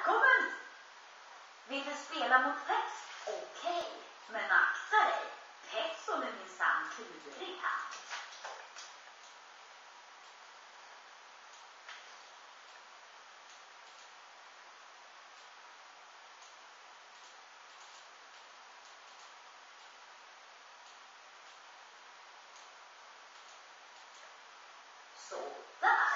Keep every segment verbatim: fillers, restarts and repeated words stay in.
Välkommen! Vill du spela mot Pets? Okej, okay. Men akta dig. Petson är minsann klurig här. Så där.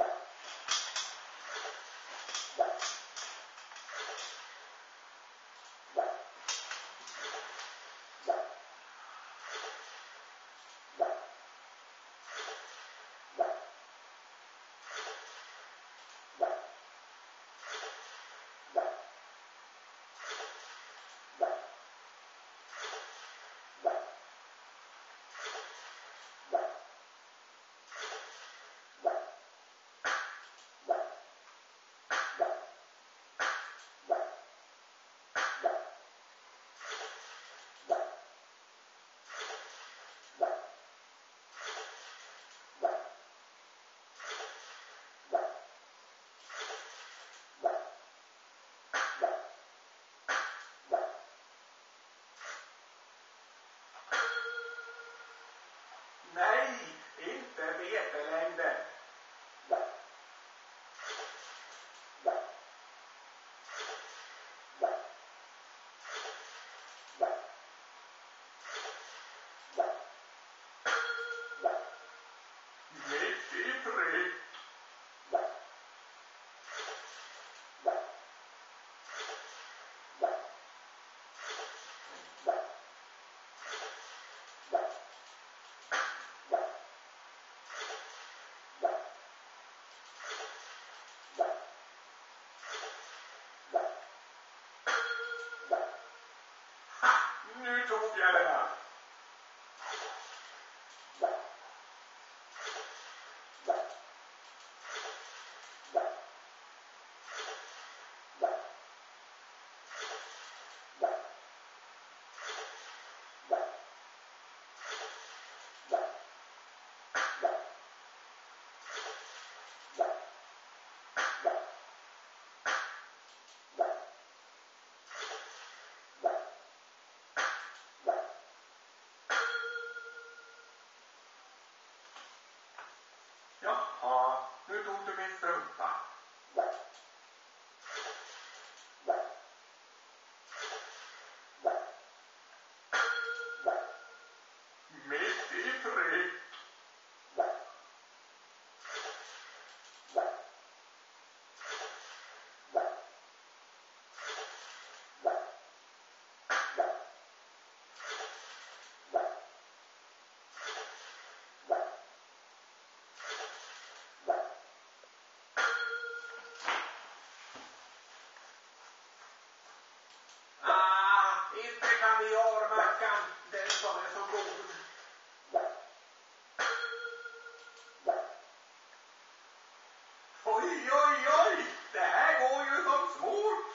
Nej, inte vetelängden. Mitt i prick. Nu tog jag det här. Jaha, nu tog du min strumpa. Mitt i prick. Inte kaviarmackan, den som är så god. Oj, oj, oj, det här går ju som smort.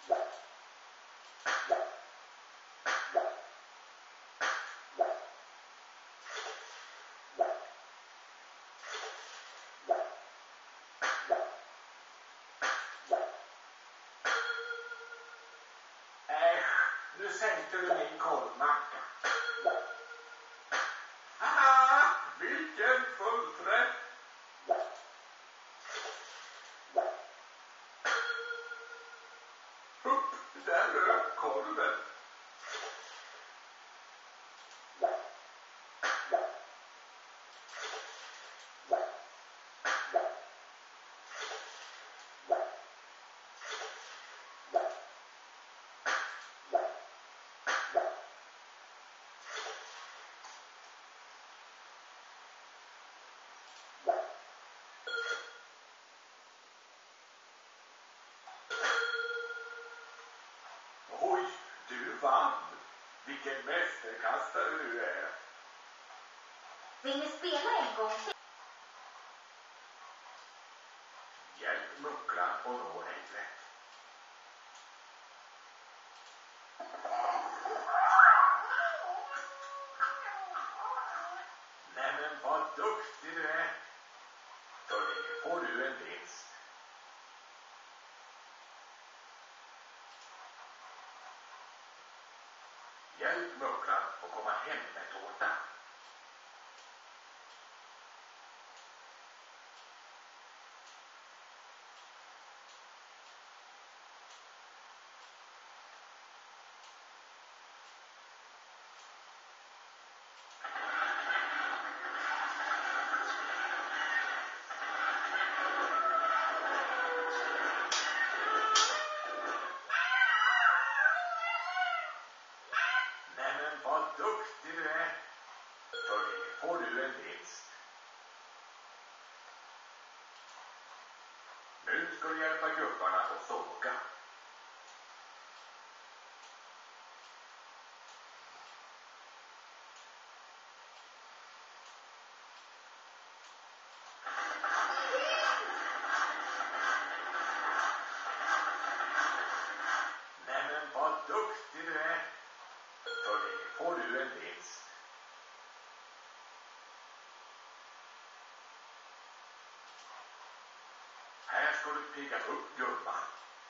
Äsch, nu sänkte du min korvmacka. Haha, vilken fullträff. Upp, där rök korven. Oj, du vann. Vilken mästerkastare du är. Vill ni spela en gång till? Hjälp mucklan och nå ägglet. Nej men vad duktig du är. För det får du en vinst. Hjälp Mucklan att komma hem med tårta. Nämen vad duktig du är. För det får du en vinst. Nu ska du hjälpa gubbarna att såga. Nämen vad duktig du är. För det får du en vinst. Här ska du pigga upp gubban.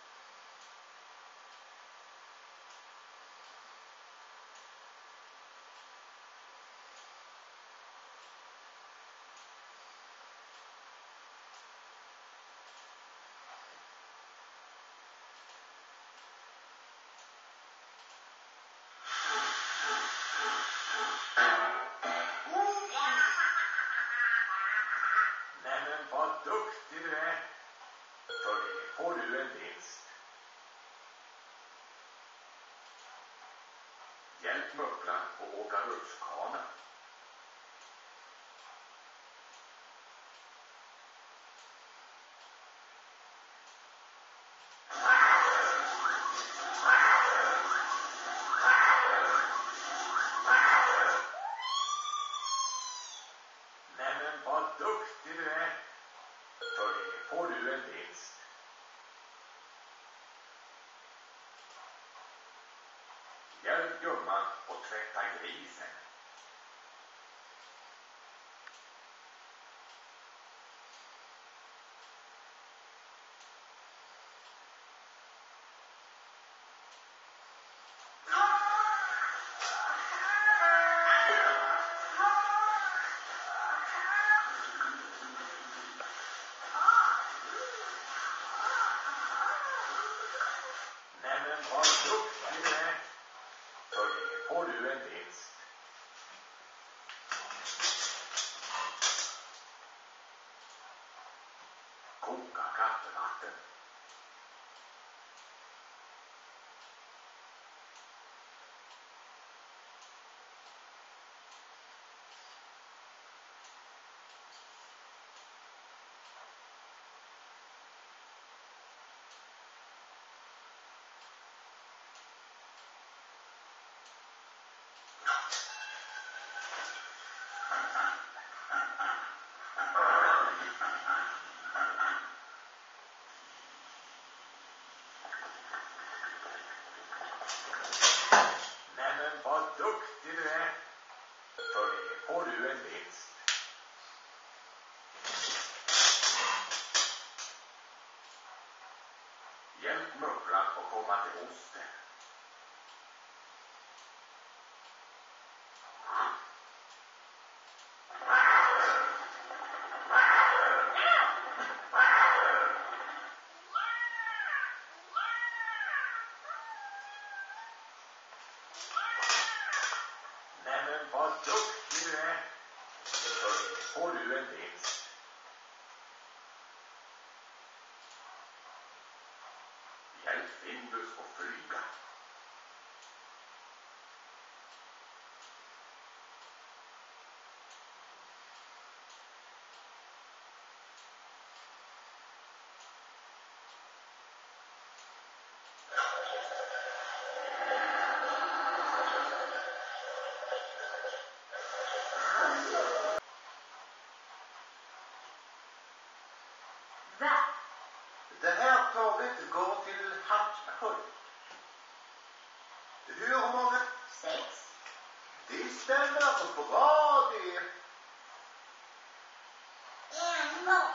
Nämen vad duktig du är. För det får du en vinst. Hjälp Mucklan att åka rutschkana. Nämen vad duktig du är. För det får du en vinst. Hjälp gumman att tvätta grisen. Nämen vad duktig du är. För det får du en vinst. Koka kaffevatten. Nämen vad duktig du är. För det får du en vinst. Hjälp Mucklan att komma till osten. Nämen vad duktig du är. För det får du en vinst. Hjälp Findus att flyga. Va? Det här tåget går till Hatthöjd. Hur många? Sex? Det stämmer alltså bra det. En gång.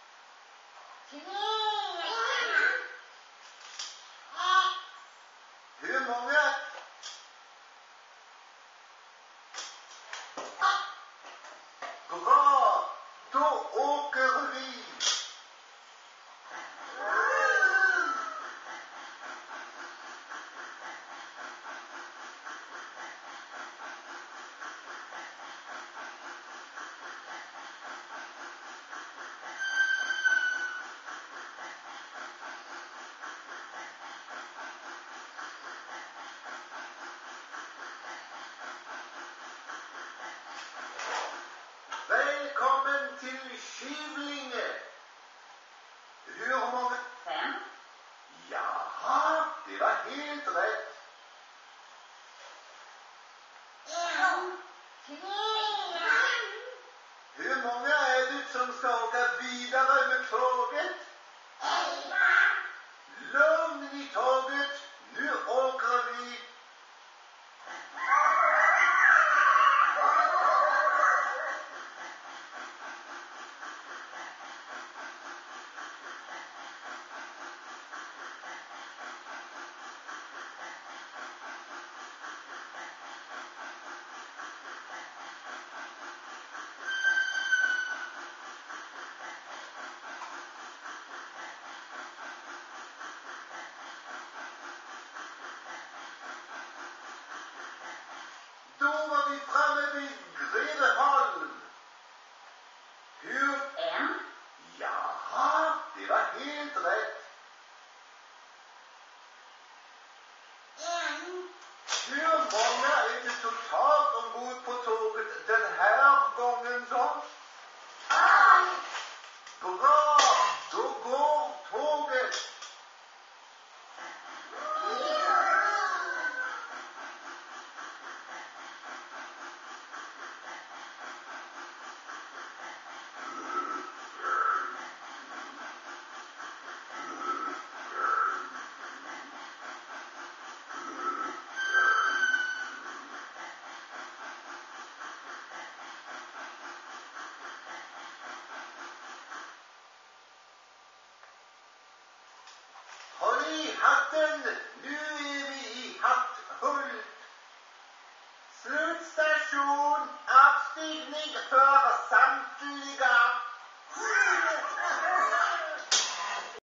Tre. Hur många? helt rätt. En, tre. Hur många är det som ska åka vidare med tåget? Elva. Lugn i tåget. Nu åker vi. Då var vi framme vid Greveholm. Hur? En, Jaha, det var helt rätt. en. Hur många är det totalt ombord på tåget den här gången så? Bra, då går tåget. Håll i hatten, nu